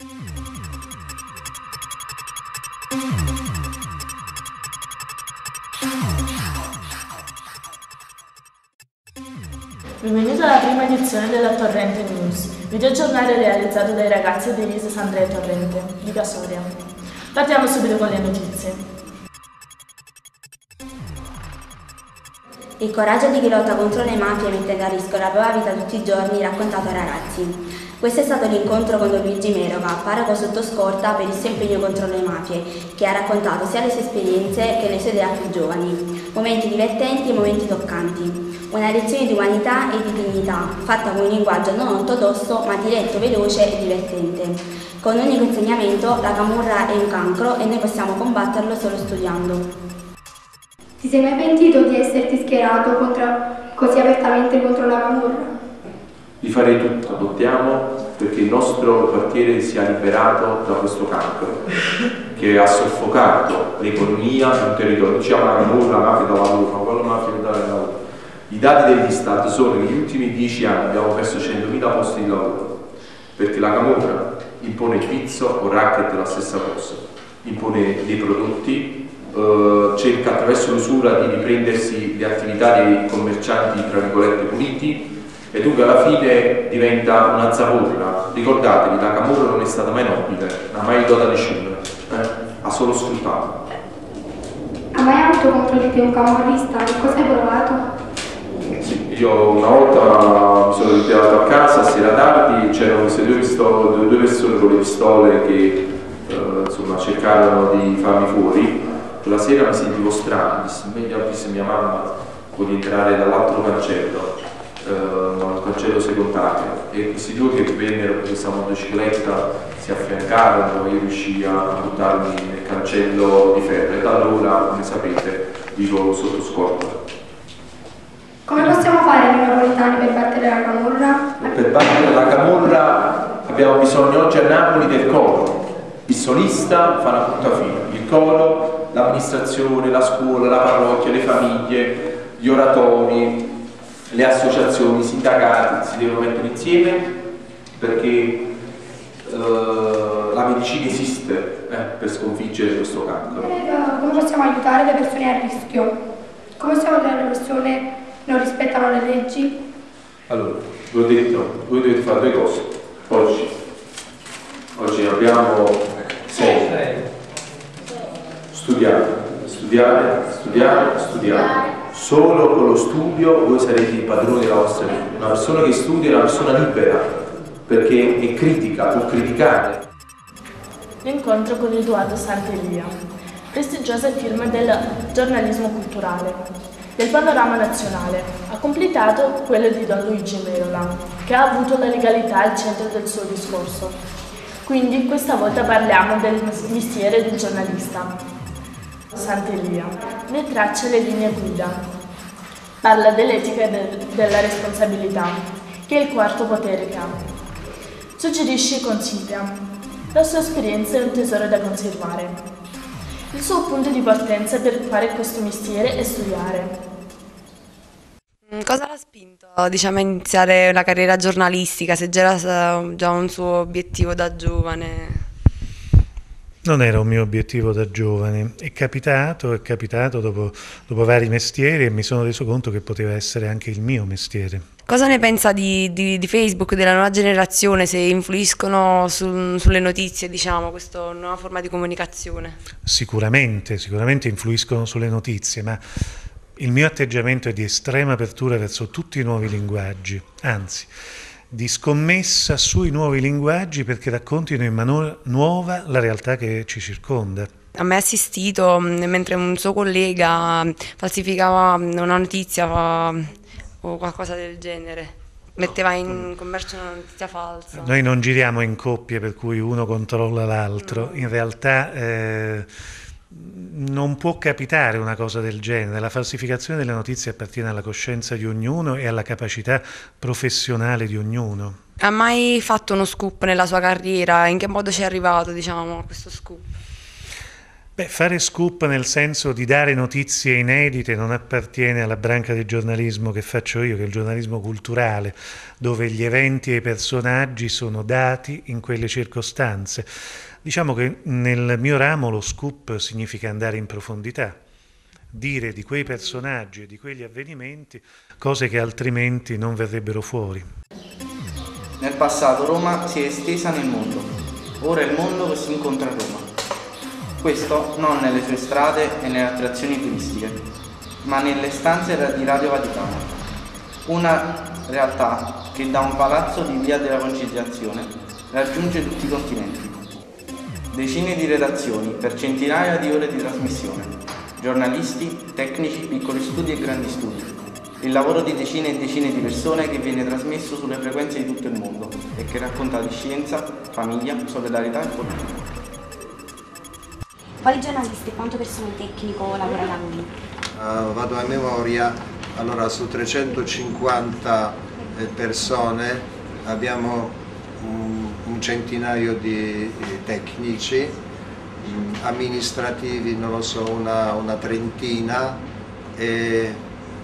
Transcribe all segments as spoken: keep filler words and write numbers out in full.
Benvenuti alla prima edizione della Torrente News, videogiornale realizzato dai ragazzi di Elisa Sandrea Torrente, di Casoria. Partiamo subito con le notizie. Il coraggio di chi lotta contro le mafie mettendo a rischio la propria vita tutti i giorni raccontato ai ragazzi. Questo è stato l'incontro con Don Luigi Meroca, parroco sotto scorta per il suo impegno contro le mafie, che ha raccontato sia le sue esperienze che le sue idee a più giovani. Momenti divertenti e momenti toccanti. Una lezione di umanità e di dignità, fatta con un linguaggio non ortodosso ma diretto, veloce e divertente. Con un unico insegnamento, la camorra è un cancro e noi possiamo combatterlo solo studiando. Ti sei mai pentito di esserti schierato contro, così apertamente contro la camorra? Di fare tutto, lottiamo perché il nostro quartiere sia liberato da questo cancro che ha soffocato l'economia di un territorio. Diciamo la camorra, la mafia da lavoro, ma quello mafia da lavoro. I dati dell'Istat sono che negli ultimi dieci anni abbiamo perso centomila posti di lavoro perché la camorra impone il pizzo o racket la stessa cosa, impone dei prodotti, eh, cerca attraverso l'usura di riprendersi le attività dei commercianti tra virgolette puliti e dunque alla fine diventa una zavorra. Ricordatevi, la camorra non è stata mai nobile, non ha mai aiutato nessuno, eh? ha solo sfruttato. Ha mai avuto contro di te un camorrista? Che cosa hai provato? Sì, io una volta mi sono ritirato a casa, sera tardi, c'erano queste due, pistole, due persone con le pistole che eh, insomma, cercarono di farmi fuori. Quella sera mi sentivo strano, dissi meglio avvisi mia mamma può entrare dall'altro cancello, eh, un cancello secondario, e questi due che vennero con questa motocicletta si affiancarono e io riuscii a buttarmi nel cancello di ferro e da allora, come sapete, vivo sotto scorta. Come possiamo fare noi napoletani per battere la camorra? Per battere la camorra abbiamo bisogno oggi a Napoli del coro. Il solista fa una punta fine, il coro, l'amministrazione, la scuola, la parrocchia, le famiglie, gli oratori, le associazioni, i sindacati si devono mettere insieme perché eh, la medicina esiste eh, per sconfiggere questo cancro. Come possiamo aiutare le persone a rischio? Come possiamo aiutare le persone non rispettano le leggi? Allora, vi ho detto, voi dovete fare due cose. Oggi, oggi abbiamo sei. Studiare, studiare, studiare, studiare. Solo con lo studio voi sarete i padroni della vostra vita. Una persona che studia è una persona libera, perché è critica, può criticare. L'incontro con Edoardo Sant'Elia, prestigiosa firma del giornalismo culturale. Del panorama nazionale ha completato quello di Don Luigi Merola, che ha avuto la legalità al centro del suo discorso. Quindi questa volta parliamo del mestiere del giornalista. Sant'Elia ne traccia le linee guida. Parla dell'etica e de- della responsabilità, che è il quarto potere che ha. Suggerisce e consiglia. La sua esperienza è un tesoro da conservare. Il suo punto di partenza per fare questo mestiere è studiare. Cosa l'ha spinto, diciamo, a iniziare la carriera giornalistica, se già era già un suo obiettivo da giovane? Non era un mio obiettivo da giovane, è capitato, è capitato dopo, dopo vari mestieri e mi sono reso conto che poteva essere anche il mio mestiere. Cosa ne pensa di, di, di Facebook, della nuova generazione, se influiscono su, sulle notizie, diciamo, questa nuova forma di comunicazione? Sicuramente, sicuramente influiscono sulle notizie, ma il mio atteggiamento è di estrema apertura verso tutti i nuovi linguaggi, anzi, di scommessa sui nuovi linguaggi perché raccontino in maniera nuova la realtà che ci circonda. A me è assistito mentre un suo collega falsificava una notizia o qualcosa del genere, metteva in commercio una notizia falsa. Noi non giriamo in coppie per cui uno controlla l'altro, in realtà eh, non può capitare una cosa del genere. La falsificazione delle notizie appartiene alla coscienza di ognuno e alla capacità professionale di ognuno. Ha mai fatto uno scoop nella sua carriera? In che modo ci è arrivato, diciamo, a questo scoop? Beh, Beh, fare scoop nel senso di dare notizie inedite non appartiene alla branca di giornalismo che faccio io, che è il giornalismo culturale, dove gli eventi e i personaggi sono dati in quelle circostanze. Diciamo che nel mio ramo lo scoop significa andare in profondità, dire di quei personaggi e di quegli avvenimenti cose che altrimenti non verrebbero fuori. Nel passato Roma si è estesa nel mondo, ora è il mondo che si incontra a Roma. Questo non nelle sue strade e nelle attrazioni turistiche, ma nelle stanze di Radio Vaticano, una realtà che da un palazzo di Via della Conciliazione raggiunge tutti i continenti. Decine di redazioni per centinaia di ore di trasmissione, giornalisti, tecnici, piccoli studi e grandi studi. Il lavoro di decine e decine di persone che viene trasmesso sulle frequenze di tutto il mondo e che racconta di scienza, famiglia, solidarietà e politica. Quali giornalisti e quanto personale tecnico lavora da voi? Uh, vado a memoria, allora su trecentocinquanta persone abbiamo un, un centinaio di tecnici, um, amministrativi non lo so, una, una trentina e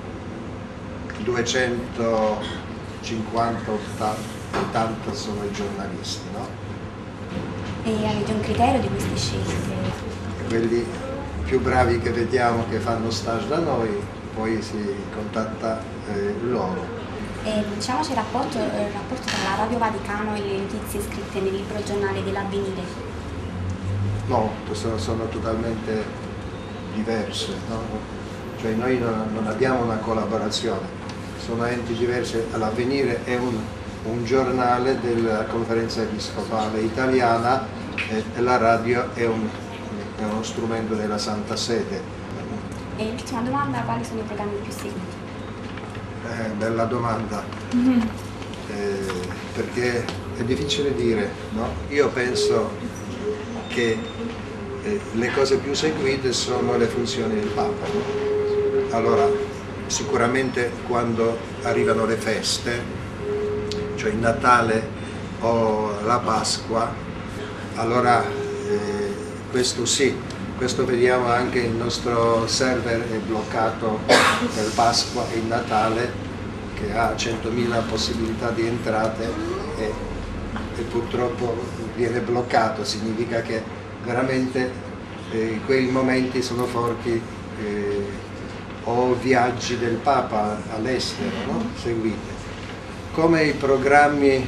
duecentocinquanta ottanta sono i giornalisti, no? E avete un criterio di queste scelte? Quelli più bravi che vediamo che fanno stage da noi, poi si contatta eh, loro. E diciamo c'è il rapporto, eh, il rapporto tra la Radio Vaticano e le notizie scritte nel libro giornale dell'Avvenire? No, sono, sono totalmente diverse, no? Cioè noi non, non abbiamo una collaborazione, sono enti diversi. L'Avvenire è un, un giornale della Conferenza Episcopale Italiana e, e la radio è un è uno strumento della Santa Sede. E l'ultima domanda, quali sono i programmi più seguiti? Eh, bella domanda, mm-hmm. eh, perché è difficile dire, no? Io penso che eh, le cose più seguite sono le funzioni del Papa, no? Allora, sicuramente quando arrivano le feste, cioè il Natale o la Pasqua, allora eh, questo sì, questo vediamo anche il nostro server è bloccato per Pasqua e il Natale, che ha centomila possibilità di entrate e, e purtroppo viene bloccato, significa che veramente eh, quei momenti sono forti, eh, o viaggi del Papa all'estero, no? Seguite. Come i programmi,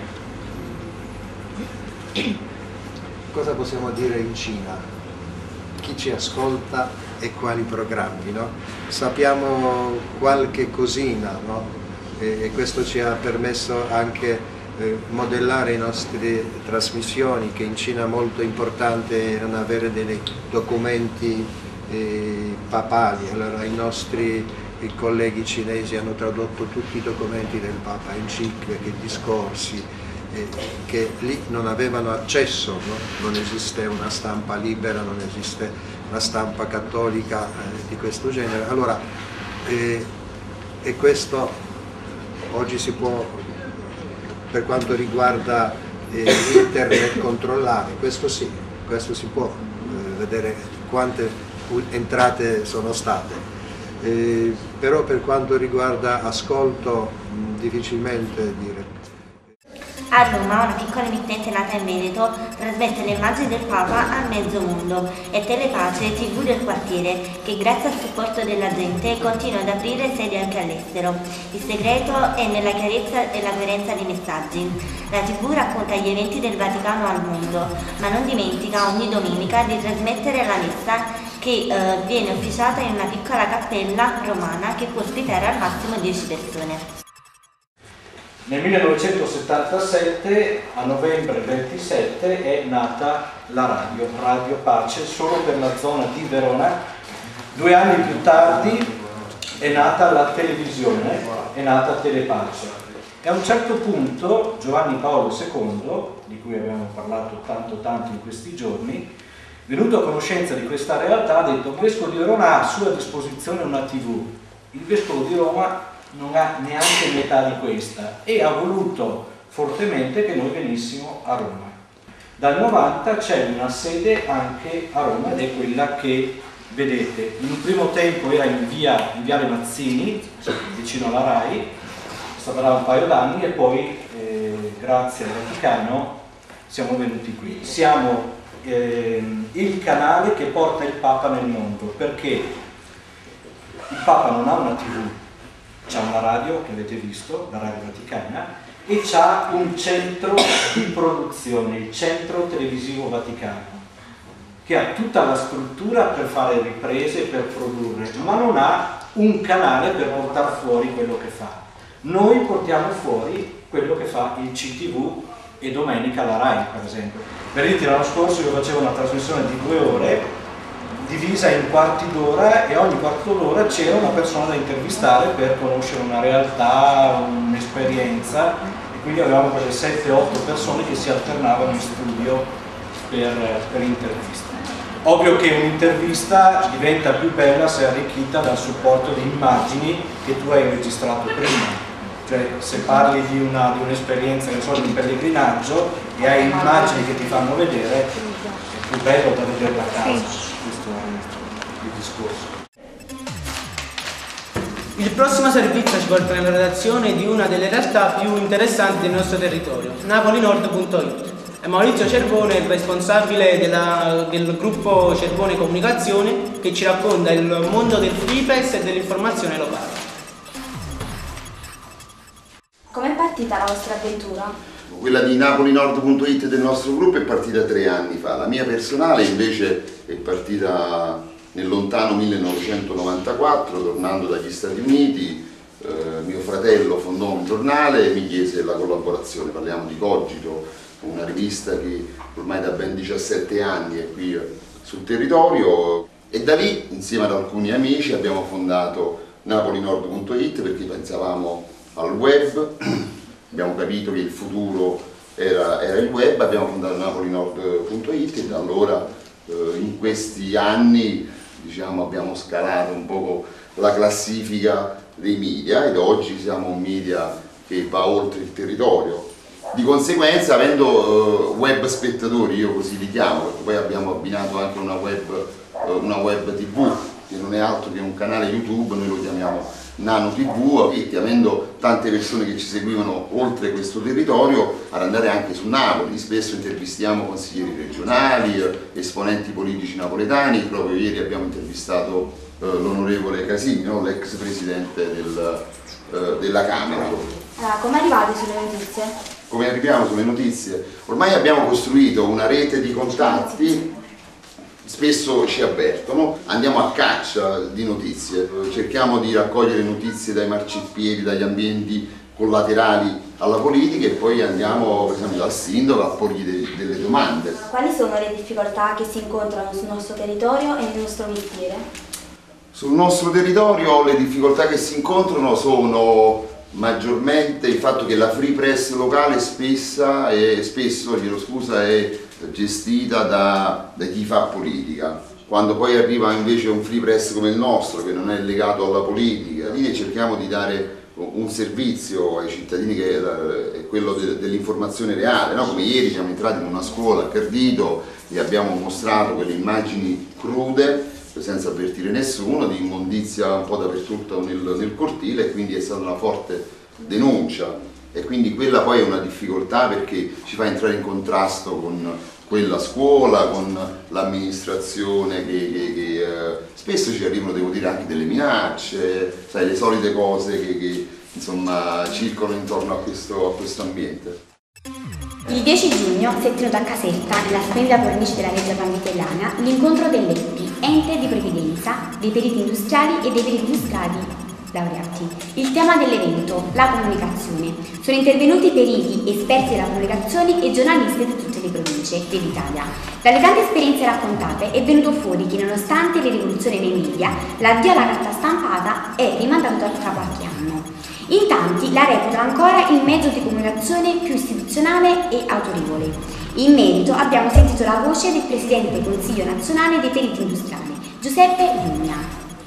cosa possiamo dire in Cina? Chi ci ascolta e quali programmi, no? Sappiamo qualche cosina, no? E, e questo ci ha permesso anche eh, modellare le nostre trasmissioni, che in Cina è molto importante erano avere dei documenti eh, papali. Allora i nostri i colleghi cinesi hanno tradotto tutti i documenti del Papa, encicliche, discorsi, Eh, che lì non avevano accesso, no? Non esiste una stampa libera, non esiste una stampa cattolica eh, di questo genere. Allora, eh, e questo oggi si può, per quanto riguarda eh, internet, controllare, questo sì, questo si può eh, vedere quante entrate sono state. Eh, però per quanto riguarda ascolto, mh, difficilmente dire. A Roma una piccola emittente nata in Veneto trasmette le immagini del Papa a mezzo mondo e Telepace tivù del quartiere, che grazie al supporto della gente continua ad aprire sedi anche all'estero. Il segreto è nella chiarezza e la coerenza dei messaggi. La tivù racconta gli eventi del Vaticano al mondo, ma non dimentica ogni domenica di trasmettere la messa che eh, viene officiata in una piccola cappella romana che può ospitare al massimo dieci persone. Nel millenovecentosettantasette, a novembre ventisette, è nata la radio, Radio Pace, solo per la zona di Verona. Due anni più tardi è nata la televisione, è nata Telepace. E a un certo punto Giovanni Paolo secondo, di cui abbiamo parlato tanto tanto in questi giorni, venuto a conoscenza di questa realtà, ha detto: il Vescovo di Verona ha a sua disposizione una tivù, il Vescovo di Roma non ha neanche metà di questa, e ha voluto fortemente che noi venissimo a Roma. Dal novanta c'è una sede anche a Roma ed è quella che vedete. In un primo tempo era in via in Viale Mazzini, vicino alla RAI, è stata là un paio d'anni e poi eh, grazie al Vaticano siamo venuti qui. Siamo eh, il canale che porta il Papa nel mondo, perché il Papa non ha una tivù, c'ha una radio che avete visto, la Radio Vaticana, e c'ha un centro di produzione, il Centro Televisivo Vaticano, che ha tutta la struttura per fare riprese, per produrre, ma non ha un canale per portare fuori quello che fa. Noi portiamo fuori quello che fa il C T V e domenica la RAI, per esempio. Per dirti, l'anno scorso io facevo una trasmissione di due ore divisa in quarti d'ora e ogni quarto d'ora c'era una persona da intervistare per conoscere una realtà, un'esperienza, e quindi avevamo quelle sette otto persone che si alternavano in studio per, per interviste. Ovvio che un'intervista diventa più bella se arricchita dal supporto di immagini che tu hai registrato prima. Cioè, se parli di una, di un'esperienza, che so, di un pellegrinaggio e hai immagini che ti fanno vedere, è più bello da vederla a casa. Questo è il discorso. Il prossimo servizio ci porta nella redazione di una delle realtà più interessanti del nostro territorio, napolinord punto it. È Maurizio Cervone, il responsabile della, del gruppo Cervone Comunicazione, che ci racconta il mondo del free press e dell'informazione locale. Com'è partita la vostra avventura? Quella di napolinord punto it del nostro gruppo è partita tre anni fa, la mia personale invece è partita nel lontano millenovecentonovantaquattro, tornando dagli Stati Uniti. Eh, mio fratello fondò un giornale e mi chiese la collaborazione. Parliamo di Cogito, una rivista che ormai da ben diciassette anni è qui sul territorio, e da lì insieme ad alcuni amici abbiamo fondato napolinord punto it perché pensavamo al web, abbiamo capito che il futuro era, era il web, abbiamo fondato napolinord punto it e da allora eh, in questi anni, diciamo, abbiamo scalato un po' la classifica dei media ed oggi siamo un media che va oltre il territorio. Di conseguenza, avendo uh, web spettatori, io così li chiamo, perché poi abbiamo abbinato anche una web, uh, una web tivù, che non è altro che un canale YouTube, noi lo chiamiamo Nano tivù, e avendo tante persone che ci seguivano oltre questo territorio, ad andare anche su Napoli. Spesso intervistiamo consiglieri regionali, esponenti politici napoletani. Proprio ieri abbiamo intervistato uh, l'onorevole Casini, no? L'ex presidente del, uh, della Camera. Allora, come arrivate sulle notizie? Come arriviamo sulle notizie? Ormai abbiamo costruito una rete di contatti, spesso ci avvertono, andiamo a caccia di notizie, cerchiamo di raccogliere notizie dai marciapiedi, dagli ambienti collaterali alla politica e poi andiamo per esempio dal sindaco a porgli de delle domande. Quali sono le difficoltà che si incontrano sul nostro territorio e nel nostro mestiere? Sul nostro territorio le difficoltà che si incontrano sono maggiormente il fatto che la free press locale spessa e spesso, chiedo scusa, è gestita da, da chi fa politica. Quando poi arriva invece un free press come il nostro, che non è legato alla politica, lì cerchiamo di dare un servizio ai cittadini che è quello de, dell'informazione reale, no? Come ieri siamo entrati in una scuola a Cardito e abbiamo mostrato quelle immagini crude, senza avvertire nessuno, di immondizia un po' dappertutto nel, nel cortile, e quindi è stata una forte denuncia, e quindi quella poi è una difficoltà perché ci fa entrare in contrasto con quella scuola, con l'amministrazione che, che, che eh, spesso ci arrivano, devo dire, anche delle minacce, sai, le solite cose che, che insomma circolano intorno a questo, a questo ambiente. Il dieci giugno si è tenuto a Caserta, nella splendida cornice della Reggia Panvitellana, l'incontro dell'E P I, ente di previdenza, dei periti industriali e dei periti industriali laureati. Il tema dell'evento, la comunicazione. Sono intervenuti periti, esperti della comunicazione e giornalisti di tutte le province dell'Italia. Dalle tante esperienze raccontate è venuto fuori che nonostante le rivoluzioni dei media, l'addio alla carta stampata è rimandato tra qualche anno. In tanti la reputano ancora il mezzo di comunicazione più istituzionale e autorevole. In merito abbiamo sentito la voce del Presidente del Consiglio Nazionale dei Periti Industriali, Giuseppe Vigna.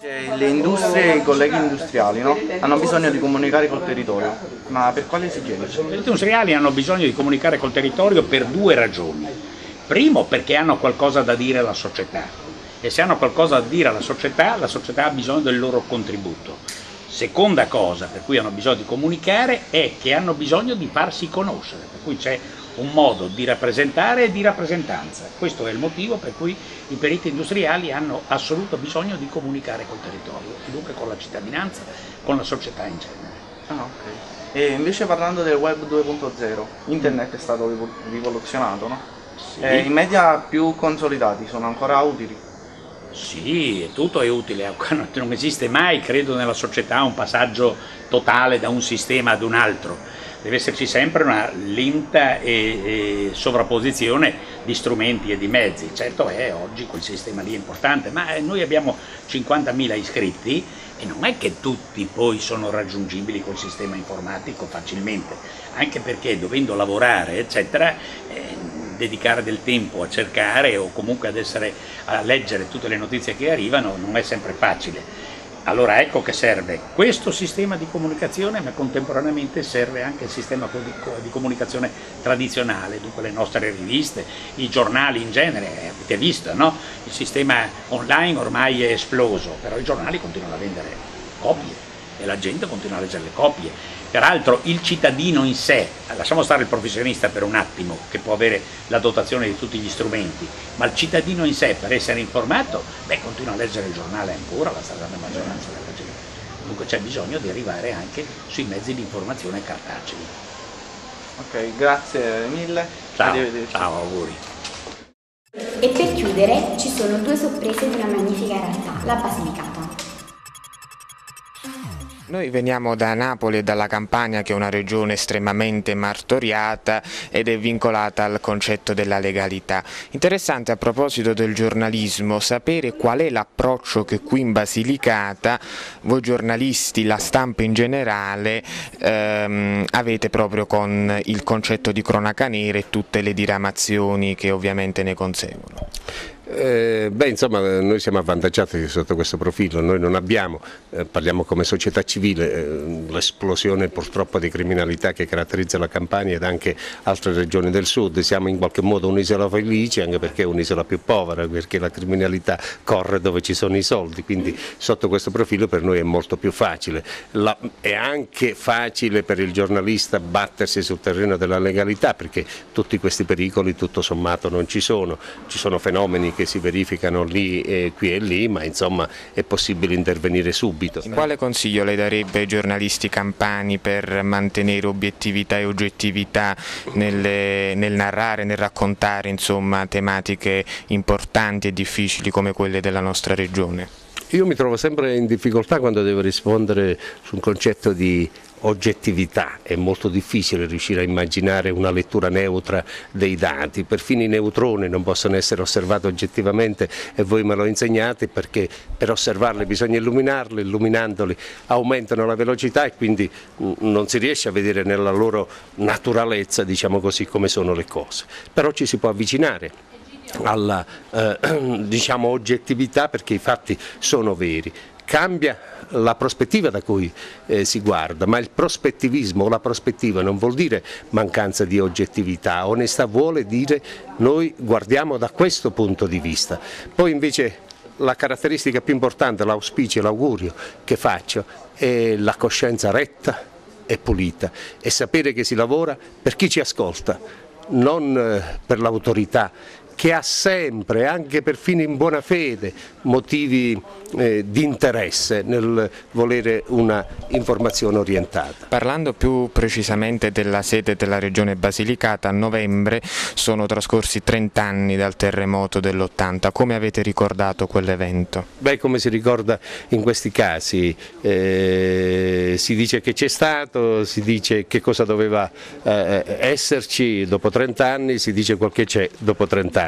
Le industrie e i colleghi industriali, no? hanno bisogno di comunicare col territorio, ma per quale esigenza? Le industriali hanno bisogno di comunicare col territorio per due ragioni. Primo, perché hanno qualcosa da dire alla società, e se hanno qualcosa da dire alla società, la società ha bisogno del loro contributo. Seconda cosa per cui hanno bisogno di comunicare è che hanno bisogno di farsi conoscere, per cui c'è un modo di rappresentare e di rappresentanza. Questo è il motivo per cui i periti industriali hanno assoluto bisogno di comunicare col territorio, e dunque con la cittadinanza, con la società in genere. Ah, ok. E invece parlando del web due punto zero, internet è stato rivoluzionato, no? Sì. E i media più consolidati sono ancora utili? Sì, tutto è utile, non esiste mai, credo, nella società un passaggio totale da un sistema ad un altro. Deve esserci sempre una lenta e, e sovrapposizione di strumenti e di mezzi. Certo è, oggi quel sistema lì è importante, ma noi abbiamo cinquantamila iscritti e non è che tutti poi sono raggiungibili col sistema informatico facilmente, anche perché dovendo lavorare, eccetera, eh, dedicare del tempo a cercare o comunque ad essere, a leggere tutte le notizie che arrivano non è sempre facile. Allora ecco che serve questo sistema di comunicazione, ma contemporaneamente serve anche il sistema di comunicazione tradizionale, dunque le nostre riviste, i giornali in genere, avete visto, no? Il sistema online ormai è esploso, però i giornali continuano a vendere copie e la gente continua a leggere le copie. Peraltro il cittadino in sé, lasciamo stare il professionista per un attimo che può avere la dotazione di tutti gli strumenti, ma il cittadino in sé per essere informato, beh, continua a leggere il giornale ancora, la stragrande maggioranza della gente. Dunque c'è bisogno di arrivare anche sui mezzi di informazione cartacei. Ok, grazie mille. Ciao, ciao, auguri. E per chiudere ci sono due sorprese di una magnifica realtà, la Basilicata. Noi veniamo da Napoli e dalla Campania, che è una regione estremamente martoriata ed è vincolata al concetto della legalità. Interessante a proposito del giornalismo sapere qual è l'approccio che qui in Basilicata voi giornalisti, la stampa in generale, ehm, avete proprio con il concetto di cronaca nera e tutte le diramazioni che ovviamente ne conseguono. Eh, beh, insomma, noi siamo avvantaggiati sotto questo profilo, noi non abbiamo, eh, parliamo come società civile, eh, l'esplosione purtroppo di criminalità che caratterizza la Campania ed anche altre regioni del sud. Siamo in qualche modo un'isola felice, anche perché è un'isola più povera, perché la criminalità corre dove ci sono i soldi, quindi sotto questo profilo per noi è molto più facile. La, è anche facile per il giornalista battersi sul terreno della legalità, perché tutti questi pericoli tutto sommato non ci sono, ci sono fenomeni che si verificano lì e qui e lì, ma insomma è possibile intervenire subito. Quale consiglio le darebbe ai giornalisti campani per mantenere obiettività e oggettività nelle, nel narrare, nel raccontare insomma tematiche importanti e difficili come quelle della nostra regione? Io mi trovo sempre in difficoltà quando devo rispondere sul concetto di oggettività, è molto difficile riuscire a immaginare una lettura neutra dei dati, perfino i neutroni non possono essere osservati oggettivamente e voi me lo insegnate, perché per osservarli bisogna illuminarli, illuminandoli aumentano la velocità e quindi non si riesce a vedere nella loro naturalezza, diciamo così, come sono le cose, però ci si può avvicinare alla eh, diciamo oggettività perché i fatti sono veri. Cambia la prospettiva da cui eh, si guarda, ma il prospettivismo o la prospettiva non vuol dire mancanza di oggettività, onestà vuole dire noi guardiamo da questo punto di vista. Poi invece la caratteristica più importante, l'auspicio, l'augurio che faccio è la coscienza retta e pulita e sapere che si lavora per chi ci ascolta, non eh, per l'autorità, che ha sempre, anche perfino in buona fede, motivi eh, di interesse nel volere una informazione orientata. Parlando più precisamente della sede della Regione Basilicata, a novembre sono trascorsi trenta anni dal terremoto dell'ottanta. Come avete ricordato quell'evento? Beh, come si ricorda in questi casi, eh, si dice che c'è stato, si dice che cosa doveva eh, esserci dopo trenta anni, si dice quel che c'è dopo trenta anni.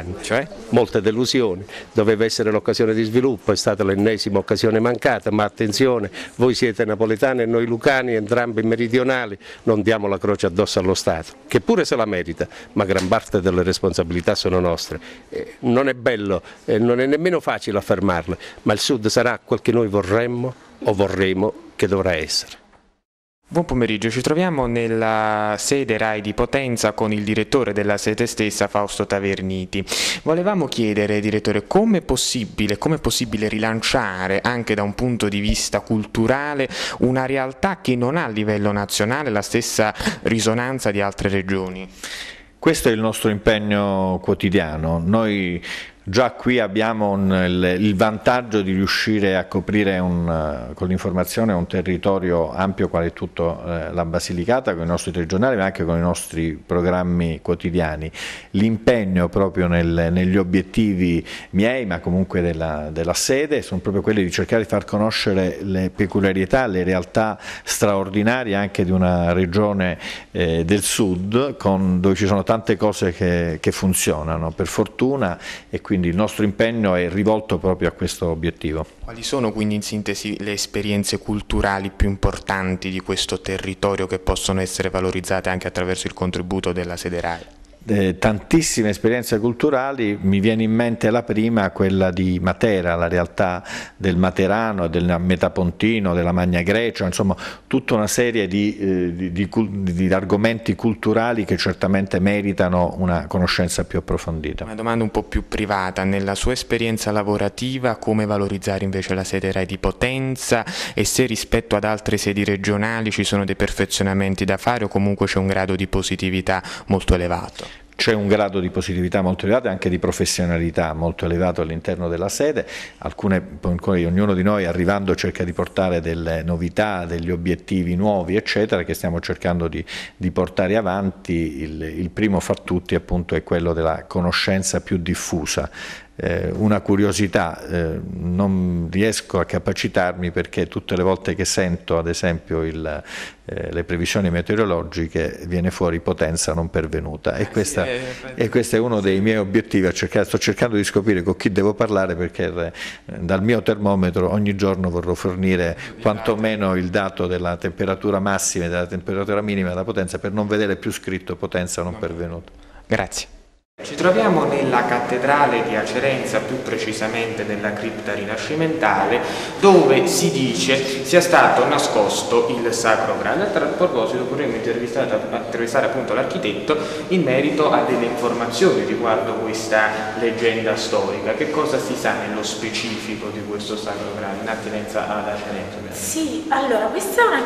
anni, cioè molte delusioni, doveva essere l'occasione di sviluppo, è stata l'ennesima occasione mancata, ma attenzione, voi siete napoletani e noi lucani, entrambi meridionali, non diamo la croce addosso allo Stato, che pure se la merita, ma gran parte delle responsabilità sono nostre. Eh, non è bello, eh, non è nemmeno facile affermarle, ma il Sud sarà quel che noi vorremmo o vorremmo che dovrà essere. Buon pomeriggio, ci troviamo nella sede RAI di Potenza con il direttore della sede stessa, Fausto Taverniti. Volevamo chiedere, direttore, come è possibile, come è possibile rilanciare anche da un punto di vista culturale una realtà che non ha a livello nazionale la stessa risonanza di altre regioni? Questo è il nostro impegno quotidiano. Noi già qui abbiamo un, il, il vantaggio di riuscire a coprire un, con l'informazione un territorio ampio quale tutto eh, la Basilicata, con i nostri regionali ma anche con i nostri programmi quotidiani. L'impegno proprio nel, negli obiettivi miei ma comunque della, della sede sono proprio quelli di cercare di far conoscere le peculiarità, le realtà straordinarie anche di una regione eh, del sud con, dove ci sono tante cose che, che funzionano per fortuna e quindi il nostro impegno è rivolto proprio a questo obiettivo. Quali sono quindi in sintesi le esperienze culturali più importanti di questo territorio che possono essere valorizzate anche attraverso il contributo della sede RAI? Eh, tantissime esperienze culturali, mi viene in mente la prima, quella di Matera, la realtà del Materano, del Metapontino, della Magna Grecia, insomma tutta una serie di, eh, di, di, di argomenti culturali che certamente meritano una conoscenza più approfondita. Una domanda un po' più privata, nella sua esperienza lavorativa come valorizzare invece la sede RAI di Potenza e se rispetto ad altre sedi regionali ci sono dei perfezionamenti da fare o comunque c'è un grado di positività molto elevato? C'è un grado di positività molto elevato e anche di professionalità molto elevato all'interno della sede, alcune, ognuno di noi arrivando cerca di portare delle novità, degli obiettivi nuovi eccetera che stiamo cercando di, di portare avanti. Il, il primo fra tutti appunto è quello della conoscenza più diffusa. Eh, una curiosità, eh, non riesco a capacitarmi perché tutte le volte che sento ad esempio il, eh, le previsioni meteorologiche viene fuori Potenza non pervenuta e, questa, e questo è uno dei miei obiettivi, a cercare, sto cercando di scoprire con chi devo parlare perché eh, dal mio termometro ogni giorno vorrò fornire quantomeno il dato della temperatura massima e della temperatura minima della Potenza per non vedere più scritto Potenza non pervenuta. Grazie. Ci troviamo nella cattedrale di Acerenza, più precisamente nella cripta rinascimentale, dove si dice sia stato nascosto il Sacro Graal. A tal proposito vorremmo intervistare, intervistare appunto l'architetto in merito a delle informazioni riguardo questa leggenda storica. Che cosa si sa nello specifico di questo Sacro Graal in attinenza ad Acerenza? Sì, allora questa è una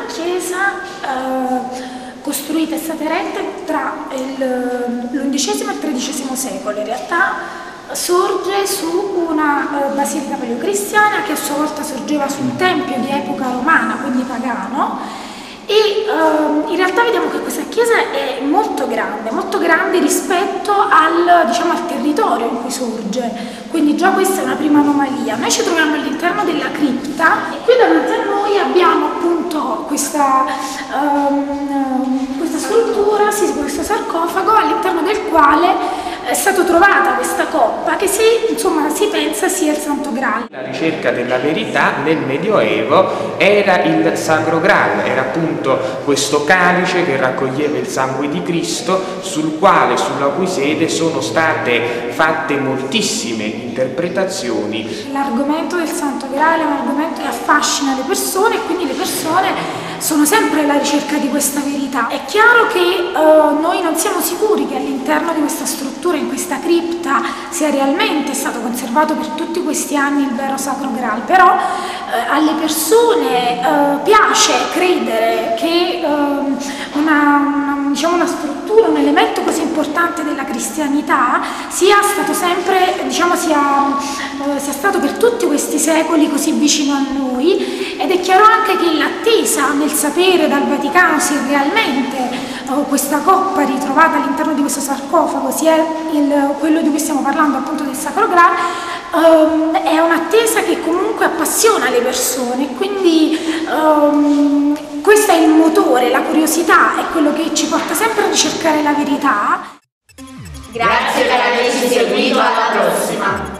chiesa eh, costruita e stata eretta tra l'undicesimo e il tredicesimo secolo. In realtà sorge su una uh, basilica paleocristiana che a sua volta sorgeva su un tempio di epoca romana, quindi pagano, e uh, in realtà vediamo che questa chiesa è molto grande, molto grande rispetto al, diciamo, al territorio in cui sorge, quindi già questa è una prima anomalia. Noi ci troviamo all'interno della cripta e qui davanti a noi abbiamo appunto questa, um, questa struttura, sì, questo sarcofago all'interno del quale è stata trovata questa coppa che si, insomma, si pensa sia il Santo Graal. La ricerca della verità nel Medioevo era il Sacro Graal, era appunto questo calice che raccoglieva il sangue di Cristo, sul quale, sulla cui sede sono state fatte moltissime interpretazioni. L'argomento del Santo Graal è un argomento che affascina le persone e quindi le persone sono sempre alla ricerca di questa verità. È chiaro che uh, noi non siamo sicuri che all'interno di questa struttura, in questa cripta, sia realmente stato conservato per tutti questi anni il vero Sacro Graal, però uh, alle persone uh, piace credere che uh, una, una, diciamo una struttura, un elemento così importante della cristianità sia stato sempre, diciamo, sia, uh, sia stato per tutti questi secoli così vicino a noi, ed è chiaro anche che l'attesa nel sapere dal Vaticano se realmente uh, questa coppa ritrovata all'interno di questo sarcofago sia il, quello di cui stiamo parlando, appunto del Sacro Graal, um, è un'attesa che comunque appassiona le persone, quindi um, questo è il motore, la curiosità è quello che ci porta sempre a ricercare la verità. Grazie per averci seguito, alla prossima!